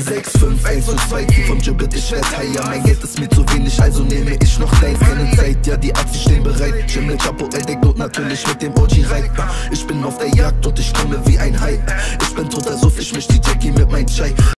6, 5, 1 und 2 vom Gibbet, ich werd higher. Mein Geld ist mir zu wenig, also nehme ich noch deins. Keine Zeit, ja die Azis stehen bereit. Schimmel, Chapo, Eldek und natürlich mit dem OG Reit. Ich bin auf der Jagd und ich komme wie ein Hai. Ich bin toter Suff, ich misch die Jackie mit mein Chai.